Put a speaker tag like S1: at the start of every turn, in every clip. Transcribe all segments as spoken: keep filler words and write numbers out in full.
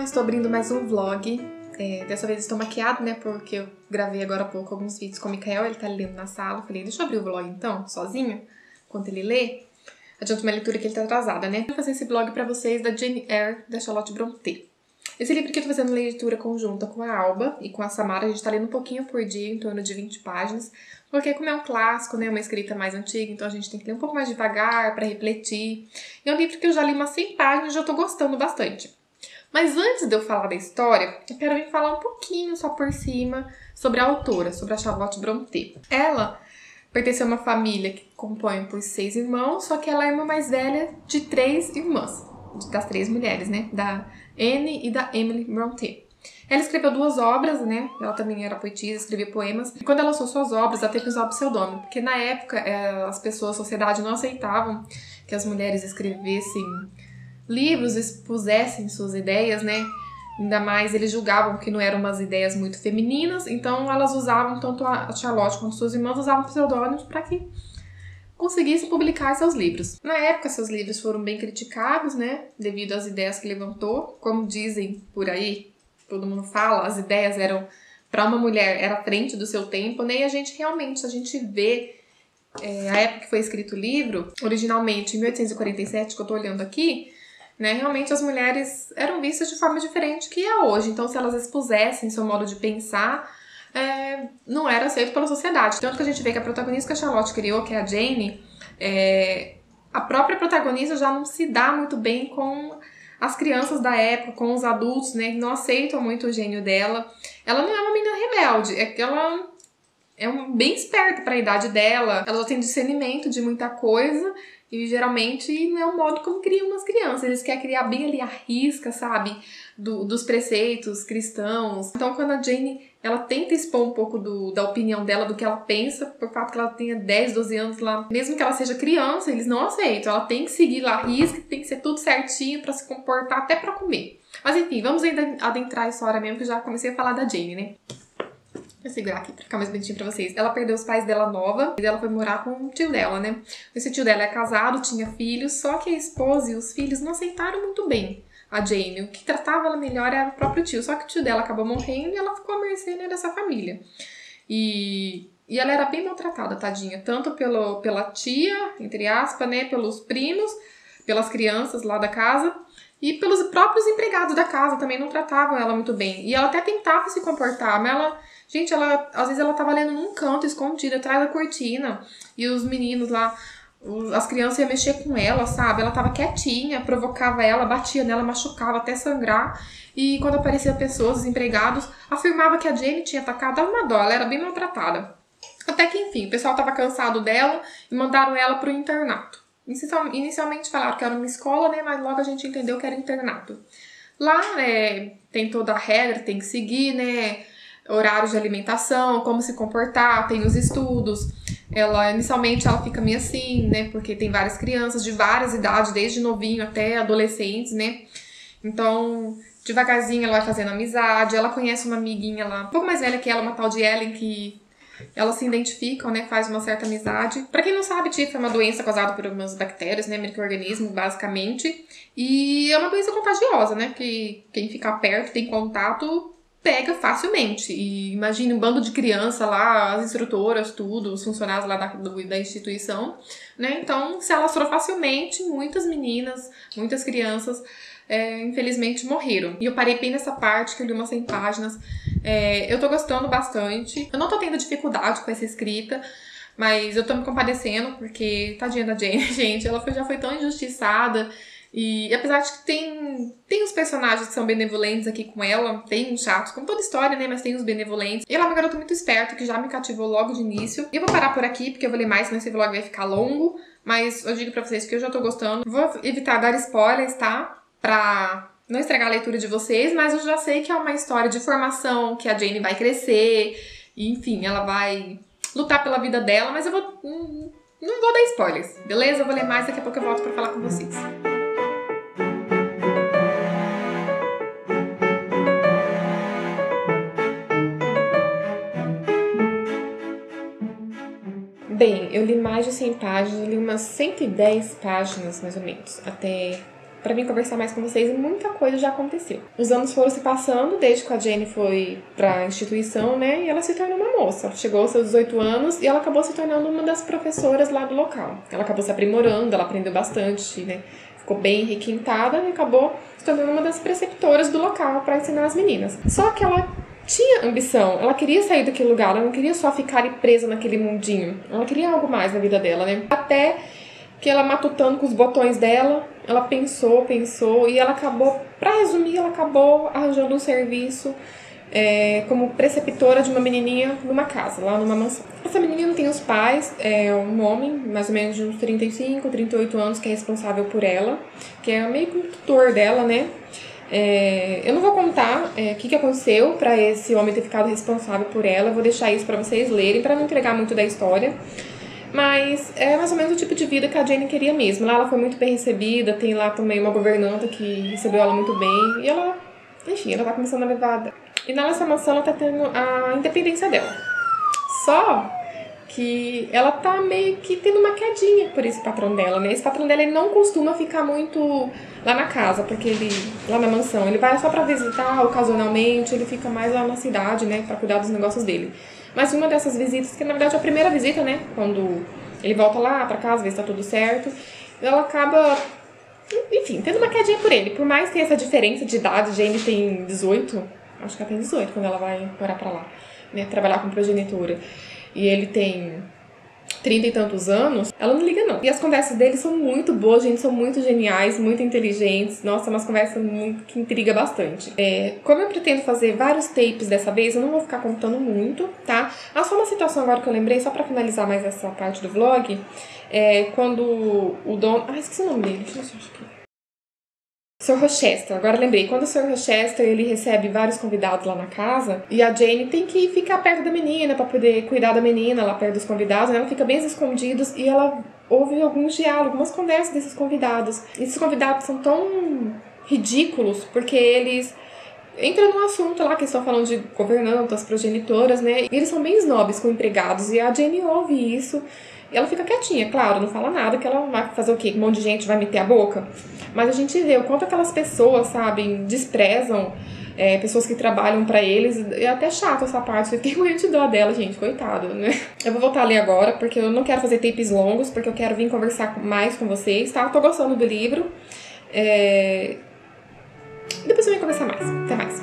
S1: estou abrindo mais um vlog. É, dessa vez estou maquiada, né, porque eu gravei agora há pouco alguns vídeos com o Mikael, ele tá lendo na sala. Falei, deixa eu abrir o vlog então, sozinho, enquanto ele lê. Adianta uma leitura que ele tá atrasada, né? Vou fazer esse vlog pra vocês da Jane Eyre, da Charlotte Brontë. Esse livro aqui eu tô fazendo leitura conjunta com a Alba e com a Samara. A gente tá lendo um pouquinho por dia, em torno de vinte páginas. Porque como é um clássico, né, uma escrita mais antiga, então a gente tem que ler um pouco mais devagar pra refletir. E é um livro que eu já li umas cem páginas e já tô gostando bastante. Mas antes de eu falar da história, eu quero vir falar um pouquinho, só por cima, sobre a autora, sobre a Charlotte Brontë. Ela pertenceu a uma família que compõe por seis irmãos, só que ela é a irmã mais velha de três irmãs, das três mulheres, né? Da Anne e da Emily Brontë. Ela escreveu duas obras, né? Ela também era poetisa, escrevia poemas. E quando ela lançou suas obras, ela teve que usar o pseudônimo, porque na época as pessoas, a sociedade não aceitavam que as mulheres escrevessem livros, expusessem suas ideias, né? Ainda mais eles julgavam que não eram umas ideias muito femininas, então elas usavam, tanto a Charlotte quanto suas irmãs usavam pseudônimos para que conseguissem publicar seus livros. Na época, seus livros foram bem criticados, né? Devido às ideias que levantou. Como dizem por aí, todo mundo fala, as ideias eram, para uma mulher, era à frente do seu tempo, né? E a gente realmente, a gente vê é, a época que foi escrito o livro, originalmente em mil oitocentos e quarenta e sete, que eu tô olhando aqui, né, realmente as mulheres eram vistas de forma diferente que é hoje. Então, se elas expusessem seu modo de pensar, é, não era aceito pela sociedade. Tanto que a gente vê que a protagonista que a Charlotte criou, que é a Jane, é, a própria protagonista já não se dá muito bem com as crianças da época, com os adultos, né, que não aceitam muito o gênio dela. Ela não é uma menina rebelde, é que ela é um, bem esperta para a idade dela, ela já tem discernimento de muita coisa. E geralmente não é o modo como criam umas crianças. Eles querem criar bem ali a risca, sabe? Do, dos preceitos cristãos. Então quando a Jane, ela tenta expor um pouco do, da opinião dela, do que ela pensa, por fato que ela tenha dez, doze anos lá, mesmo que ela seja criança, eles não aceitam. Ela tem que seguir lá a risca, tem que ser tudo certinho pra se comportar, até pra comer. Mas enfim, vamos ainda adentrar a história mesmo, que eu já comecei a falar da Jane, né? Vou segurar aqui pra ficar mais bonitinho pra vocês. Ela perdeu os pais dela nova e ela foi morar com o tio dela, né? Esse tio dela é casado, tinha filhos, só que a esposa e os filhos não aceitaram muito bem a Jane. O que tratava ela melhor era o próprio tio, só que o tio dela acabou morrendo e ela ficou à mercê, né, dessa família. E, e ela era bem maltratada, tadinha, tanto pelo, pela tia, entre aspas, né, pelos primos, pelas crianças lá da casa, e pelos próprios empregados da casa também não tratavam ela muito bem. E ela até tentava se comportar, mas ela... Gente, ela, às vezes ela tava lendo num canto, escondida, atrás da cortina. E os meninos lá, os, as crianças iam mexer com ela, sabe? Ela tava quietinha, provocava ela, batia nela, machucava até sangrar. E quando apareciam pessoas, os empregados, afirmava que a Jane tinha atacado, dava uma dó, ela era bem maltratada. Até que, enfim, o pessoal tava cansado dela e mandaram ela pro internato. Inicialmente falaram que era uma escola, né? Mas logo a gente entendeu que era internato. Lá, é, tem toda a regra, tem que seguir, né? Horários de alimentação, como se comportar, tem os estudos. Ela, inicialmente, ela fica meio assim, né? Porque tem várias crianças de várias idades, desde novinho até adolescentes, né? Então, devagarzinho ela vai fazendo amizade. Ela conhece uma amiguinha lá, um pouco mais velha que ela, uma tal de Ellen, que elas se identificam, né? Faz uma certa amizade. Pra quem não sabe, tifo é uma doença causada por algumas bactérias, né? Micro-organismo, basicamente. E é uma doença contagiosa, né? Que quem fica perto, tem contato, pega facilmente. E imagine um bando de criança lá, as instrutoras, tudo, os funcionários lá da, do, da instituição, né? Então, se alastrou facilmente, muitas meninas, muitas crianças, é, infelizmente, morreram. E eu parei bem nessa parte, que eu li umas cem páginas. É, eu tô gostando bastante. Eu não tô tendo dificuldade com essa escrita, mas eu tô me compadecendo, porque tadinha da Jane, gente, ela foi, já foi tão injustiçada. E apesar de que tem, tem os personagens que são benevolentes aqui com ela, tem uns chatos, como toda história, né? Mas tem os benevolentes. E ela é uma garota muito esperta, que já me cativou logo de início. E eu vou parar por aqui, porque eu vou ler mais, senão esse vlog vai ficar longo. Mas eu digo pra vocês que eu já tô gostando. Vou evitar dar spoilers, tá? Pra não estragar a leitura de vocês, mas eu já sei que é uma história de formação, que a Jane vai crescer. E, enfim, ela vai lutar pela vida dela, mas eu vou... Hum, não vou dar spoilers, beleza? Eu vou ler mais, daqui a pouco eu volto pra falar com vocês. Bem, eu li mais de cem páginas, eu li umas cento e dez páginas, mais ou menos, até pra vir conversar mais com vocês e muita coisa já aconteceu. Os anos foram se passando desde que a Jenny foi pra instituição, né? E ela se tornou uma moça. Ela chegou aos seus dezoito anos e ela acabou se tornando uma das professoras lá do local. Ela acabou se aprimorando, ela aprendeu bastante, né? Ficou bem requintada e acabou se tornando uma das preceptoras do local para ensinar as meninas. Só que ela tinha ambição, ela queria sair daquele lugar, ela não queria só ficar ali presa naquele mundinho. Ela queria algo mais na vida dela, né? Até que ela matutando com os botões dela, ela pensou, pensou e ela acabou, pra resumir, ela acabou arranjando um serviço é, como preceptora de uma menininha numa casa, lá numa mansão. Essa menininha tem os pais, é um homem, mais ou menos de uns trinta e cinco, trinta e oito anos, que é responsável por ela, que é meio que um tutor dela, né? É, eu não vou contar é, o que, que aconteceu para esse homem ter ficado responsável por ela, eu vou deixar isso para vocês lerem, para não entregar muito da história. Mas é mais ou menos o tipo de vida que a Jenny queria mesmo. Lá ela foi muito bem recebida, tem lá também uma governanta que recebeu ela muito bem. E ela, enfim, ela tá começando a levar... E nessa mansão ela tá tendo a independência dela. Só que ela tá meio que tendo uma quedinha por esse patrão dela, né? Esse patrão dela, ele não costuma ficar muito lá na casa, porque ele... Lá na mansão, ele vai só pra visitar ocasionalmente, ele fica mais lá na cidade, né? Pra cuidar dos negócios dele. Mas uma dessas visitas, que na verdade é a primeira visita, né? Quando ele volta lá pra casa, ver se tá tudo certo, ela acaba, enfim, tendo uma quedinha por ele. Por mais que tenha essa diferença de idade, Jane tem dezoito, acho que ela tem dezoito quando ela vai morar pra lá, né? Trabalhar com progenitora. E ele tem trinta e tantos anos, ela não liga não. E as conversas dele são muito boas, gente, são muito geniais, muito inteligentes. Nossa, umas conversas muito, que intriga bastante. É, como eu pretendo fazer vários tapes dessa vez, eu não vou ficar contando muito, tá? Ah, só uma situação agora que eu lembrei, só pra finalizar mais essa parte do vlog, é quando o dono... Ah, esqueci o nome dele, deixa eu ver aqui. senhor Rochester, agora lembrei, quando o senhor Rochester ele recebe vários convidados lá na casa e a Jane tem que ficar perto da menina pra poder cuidar da menina lá perto dos convidados, né? Ela fica bem escondidos e ela ouve alguns diálogos, algumas conversas desses convidados. E esses convidados são tão ridículos porque eles entram num assunto lá que estão falando de governantas, progenitoras, né? E eles são bem snobs com empregados e a Jane ouve isso. E ela fica quietinha, claro, não fala nada, que ela vai fazer o quê? Um monte de gente vai meter a boca. Mas a gente vê o quanto aquelas pessoas, sabe, desprezam é, pessoas que trabalham pra eles. É até chato essa parte, eu fiquei muito de dó dela, gente, coitada, né? Eu vou voltar a ler agora, porque eu não quero fazer tapes longos, porque eu quero vir conversar mais com vocês, tá? Eu tô gostando do livro. É... Depois eu venho conversar mais. Até mais.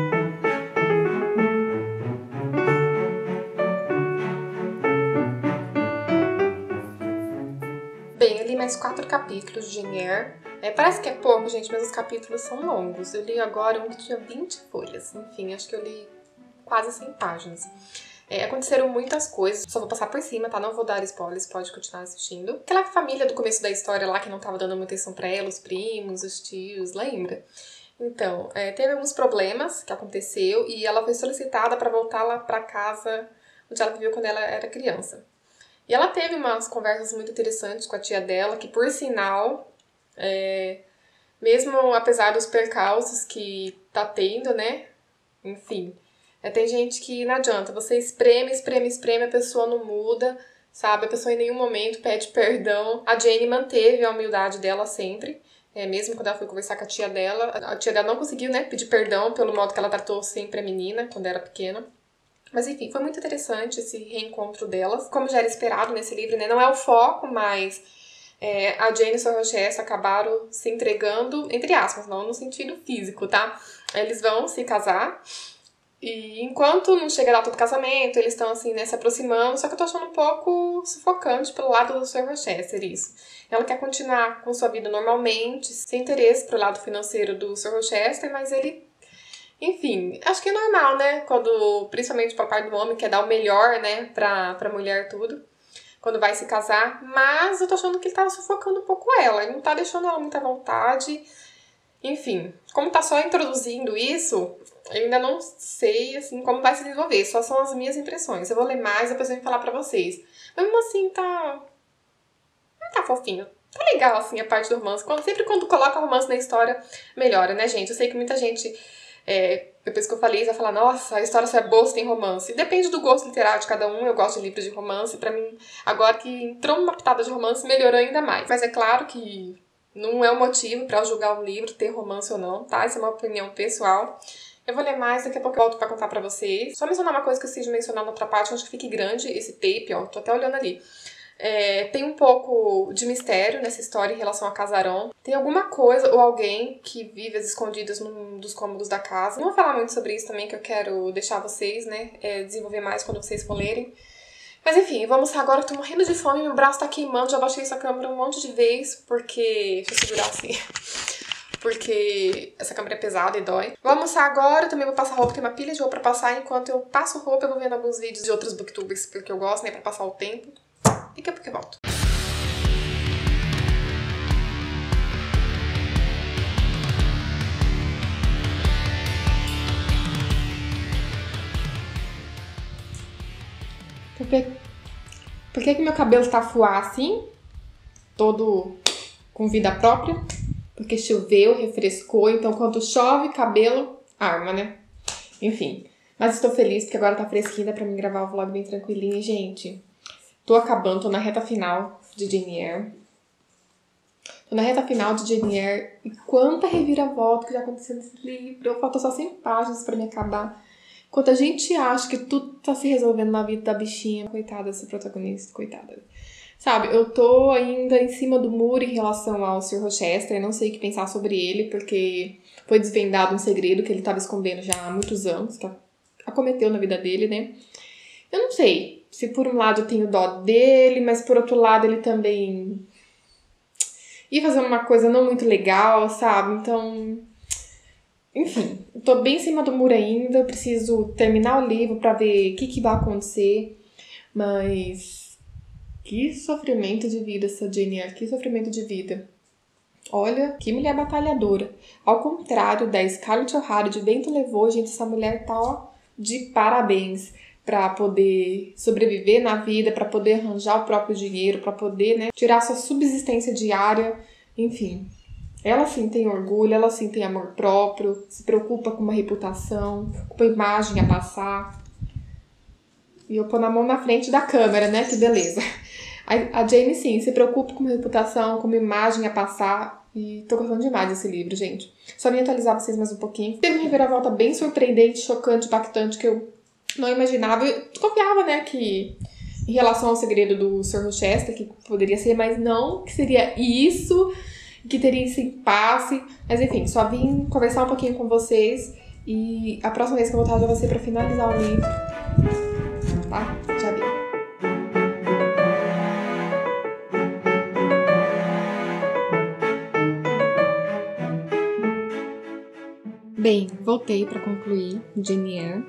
S1: Bem, eu li mais quatro capítulos de Jane Eyre. É, parece que é pouco, gente, mas os capítulos são longos. Eu li agora um que tinha vinte folhas. Enfim, acho que eu li quase cem páginas. É, aconteceram muitas coisas, só vou passar por cima, tá? Não vou dar spoilers, pode continuar assistindo. Aquela família do começo da história lá que não tava dando muita atenção pra ela, os primos, os tios, lembra? Então, é, teve alguns problemas que aconteceu e ela foi solicitada pra voltar lá pra casa onde ela viveu quando ela era criança. E ela teve umas conversas muito interessantes com a tia dela, que por sinal, é, mesmo apesar dos percalços que tá tendo, né? Enfim, é, tem gente que não adianta, você espreme, espreme, espreme, a pessoa não muda, sabe? A pessoa em nenhum momento pede perdão. A Jane manteve a humildade dela sempre, é, mesmo quando ela foi conversar com a tia dela. A tia dela não conseguiu, né, pedir perdão pelo modo que ela tratou sempre a menina quando era pequena. Mas enfim, foi muito interessante esse reencontro delas. Como já era esperado nesse livro, né? Não é o foco, mas é, a Jane e o senhor Rochester acabaram se entregando, entre aspas, não no sentido físico, tá? Eles vão se casar. E enquanto não chega a data do casamento, eles estão assim, né, se aproximando. Só que eu tô achando um pouco sufocante pelo lado do senhor Rochester isso. Ela quer continuar com sua vida normalmente, sem interesse pro lado financeiro do senhor Rochester, mas ele... Enfim, acho que é normal, né? Quando, principalmente pra parte do homem, quer dar o melhor, né? Pra, pra mulher, tudo. Quando vai se casar. Mas eu tô achando que ele tava sufocando um pouco ela. Ele não tá deixando ela muito à vontade. Enfim, como tá só introduzindo isso, eu ainda não sei, assim, como vai se desenvolver. Só são as minhas impressões. Eu vou ler mais, depois eu vou falar pra vocês. Mas mesmo assim, tá... Não tá fofinho. Tá legal, assim, a parte do romance. Quando, sempre quando coloca romance na história, melhora, né, gente? Eu sei que muita gente... É, depois que eu falei, vai falar, nossa, a história só é boa se tem romance. Depende do gosto literário de cada um, eu gosto de livros de romance. Pra mim, agora que entrou uma pitada de romance, melhorou ainda mais. Mas é claro que Não é um motivo pra eu julgar o livro, ter romance ou não, tá? Isso é uma opinião pessoal. Eu vou ler mais, daqui a pouco eu volto pra contar pra vocês. Só mencionar uma coisa que eu esqueci de mencionar na outra parte, acho que fique grande esse tape, ó. Tô até olhando ali. É, tem um pouco de mistério nessa história em relação a casarão. Tem alguma coisa ou alguém que vive às escondidas num dos cômodos da casa. Não vou falar muito sobre isso também, que eu quero deixar vocês, né, é, desenvolver mais quando vocês for lerem. Mas enfim, vamos agora, eu tô morrendo de fome, meu braço tá queimando, já baixei essa câmera um monte de vezes, porque... Deixa eu segurar assim. Porque essa câmera é pesada e dói. Vou almoçar agora, também vou passar roupa, tem uma pilha de roupa pra passar. Enquanto eu passo roupa, eu vou vendo alguns vídeos de outros booktubers, porque eu gosto, né, pra passar o tempo. Daqui a pouco eu volto. Por que, por que que meu cabelo tá fuá assim? Todo com vida própria? Porque choveu, refrescou, então quando chove, cabelo arma, né? Enfim, mas estou feliz porque agora tá fresquinho, dá pra mim gravar o vlog bem tranquilinho. Gente, tô acabando, tô na reta final de Jane Eyre. Tô na reta final de Jane Eyre e quanta reviravolta que já aconteceu nesse livro. Faltam só cem páginas pra me acabar. Enquanto a gente acha que tudo tá se resolvendo na vida da bichinha, coitada dessa protagonista, coitada. Sabe, eu tô ainda em cima do muro em relação ao senhor Rochester, eu não sei o que pensar sobre ele, porque foi desvendado um segredo que ele tava escondendo já há muitos anos, que acometeu na vida dele, né? Eu não sei se por um lado eu tenho dó dele, mas por outro lado ele também ia fazendo uma coisa não muito legal, sabe? Então, enfim, eu tô bem em cima do muro ainda, eu preciso terminar o livro pra ver o que, que vai acontecer, mas que sofrimento de vida essa Jane Eyre, que sofrimento de vida. Olha, que mulher batalhadora. Ao contrário da Scarlett O'Hara de Vento Levou, gente, essa mulher tá, ó, de parabéns pra poder sobreviver na vida, pra poder arranjar o próprio dinheiro, pra poder, né, tirar sua subsistência diária, enfim. Ela sim tem orgulho, ela sim tem amor próprio, se preocupa com uma reputação, com uma imagem a passar. E eu pôr na mão na frente da câmera, né, que beleza. A Jane, sim, se preocupa com uma reputação, com uma imagem a passar. E tô gostando demais desse livro, gente. Só vim atualizar vocês mais um pouquinho. Teve uma reviravolta bem surpreendente, chocante, impactante, que eu não imaginava. Eu desconfiava, né, que em relação ao segredo do senhor Rochester, que poderia ser, mas não que seria isso, que teria esse impasse. Mas enfim, só vim conversar um pouquinho com vocês. E a próxima vez que eu voltar já vai ser pra finalizar o livro. Tá? Já vi. Bem, voltei para concluir Jane Eyre.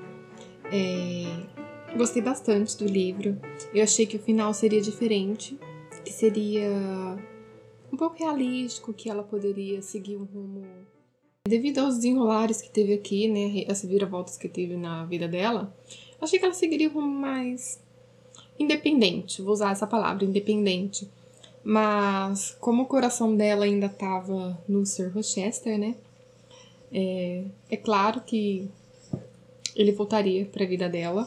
S1: É, gostei bastante do livro. Eu achei que o final seria diferente, que seria um pouco realístico, que ela poderia seguir um rumo... Devido aos desenrolares que teve aqui, né, as viravoltas que teve na vida dela, achei que ela seguiria um rumo mais independente, vou usar essa palavra, independente. Mas como o coração dela ainda estava no senhor Rochester, né, É, é claro que ele voltaria para a vida dela.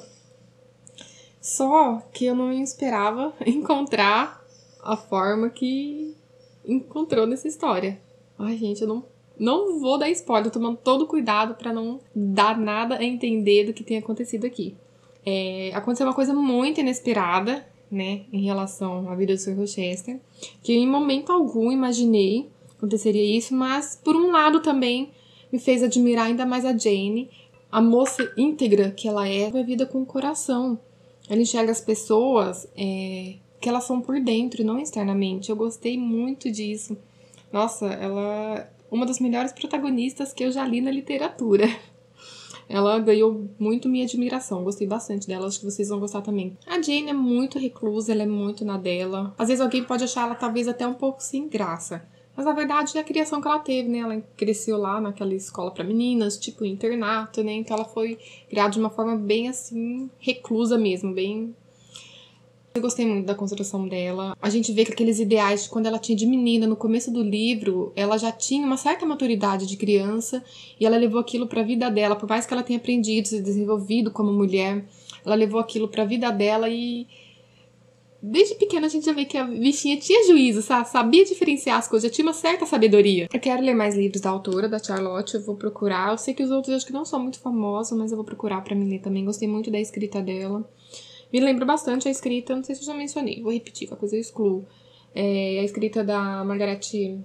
S1: Só que eu não esperava encontrar a forma que encontrou nessa história. Ai, gente, eu não, não vou dar spoiler. Tô tomando todo cuidado para não dar nada a entender do que tem acontecido aqui. É, aconteceu uma coisa muito inesperada, né, em relação à vida do senhor Rochester, que em momento algum imaginei aconteceria isso, mas por um lado também me fez admirar ainda mais a Jane, a moça íntegra que ela é, a vida com o coração. Ela enxerga as pessoas é, que elas são por dentro e não externamente. Eu gostei muito disso. Nossa, ela é uma das melhores protagonistas que eu já li na literatura. Ela ganhou muito minha admiração, gostei bastante dela, acho que vocês vão gostar também. A Jane é muito reclusa, ela é muito na dela. Às vezes alguém pode achar ela talvez até um pouco sem graça. Mas, na verdade, é a criação que ela teve, né? Ela cresceu lá naquela escola pra meninas, tipo internato, né? Então, ela foi criada de uma forma bem, assim, reclusa mesmo, bem... Eu gostei muito da construção dela. A gente vê que aqueles ideais de quando ela tinha de menina, no começo do livro, ela já tinha uma certa maturidade de criança e ela levou aquilo pra vida dela. Por mais que ela tenha aprendido, se desenvolvido como mulher, ela levou aquilo pra vida dela e... desde pequena a gente já vê que a bichinha tinha juízo, sabe? Sabia diferenciar as coisas, já tinha uma certa sabedoria. Eu quero ler mais livros da autora, da Charlotte, eu vou procurar. Eu sei que os outros eu acho que não são muito famosos, mas eu vou procurar pra mim ler também. Gostei muito da escrita dela. Me lembra bastante a escrita, não sei se eu já mencionei, vou repetir, qualquer coisa eu excluo. É a escrita da Margaret...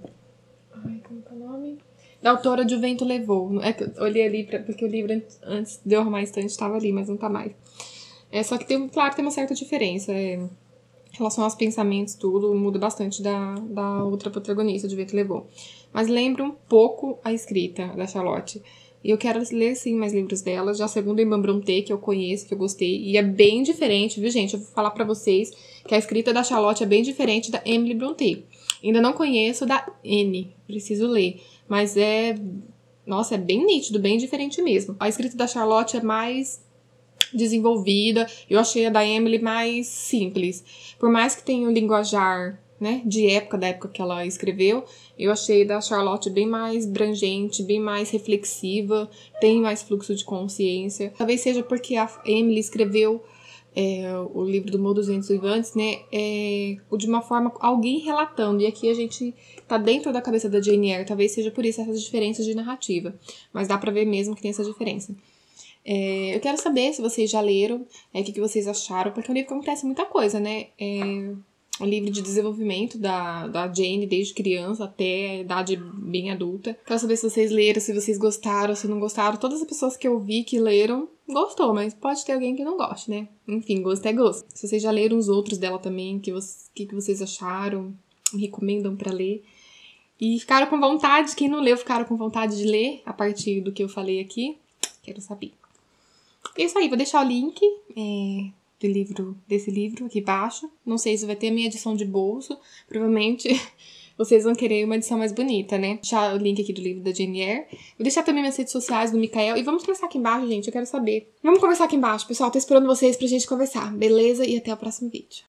S1: Ai, como é o nome? Da autora de O Vento Levou. É que eu olhei ali, pra, porque o livro antes de eu arrumar a estante estava ali, mas não tá mais. É, só que, tem, claro, tem uma certa diferença. É, em relação aos pensamentos, tudo muda bastante da, da outra protagonista de O Vento Levou. Mas lembra um pouco a escrita da Charlotte. E eu quero ler, sim, mais livros dela. Já a segunda Irmã Brontë, que eu conheço, que eu gostei. E é bem diferente, viu, gente? Eu vou falar pra vocês que a escrita da Charlotte é bem diferente da Emily Brontë. Ainda não conheço da Anne, preciso ler. Mas é... Nossa, é bem nítido, bem diferente mesmo. A escrita da Charlotte é mais desenvolvida. Eu achei a da Emily mais simples. Por mais que tenha um linguajar, né, de época, da época que ela escreveu, eu achei da Charlotte bem mais abrangente, bem mais reflexiva, tem mais fluxo de consciência. Talvez seja porque a Emily escreveu é, o livro do Modus Vivendi, né, é, de uma forma, alguém relatando, e aqui a gente tá dentro da cabeça da Jane Eyre, talvez seja por isso essas diferenças de narrativa, mas dá pra ver mesmo que tem essa diferença. É, eu quero saber se vocês já leram, é, o que, que vocês acharam, porque o livro acontece muita coisa, né, é um livro de desenvolvimento da, da Jane desde criança até a idade bem adulta. Quero saber se vocês leram, se vocês gostaram, se não gostaram. Todas as pessoas que eu vi que leram, gostou, mas pode ter alguém que não goste, né? Enfim, gosto é gosto. Se vocês já leram os outros dela também, o que, que, que vocês acharam, me recomendam pra ler. E ficaram com vontade, quem não leu, ficaram com vontade de ler a partir do que eu falei aqui. Quero saber. É isso aí, vou deixar o link... É... Do livro, desse livro aqui embaixo. Não sei se vai ter a minha edição de bolso. Provavelmente vocês vão querer uma edição mais bonita, né? Vou deixar o link aqui do livro da Jane Eyre. Vou deixar também minhas redes sociais do Mikael. E vamos conversar aqui embaixo, gente. Eu quero saber. Vamos conversar aqui embaixo, pessoal. Tô esperando vocês pra gente conversar. Beleza? E até o próximo vídeo.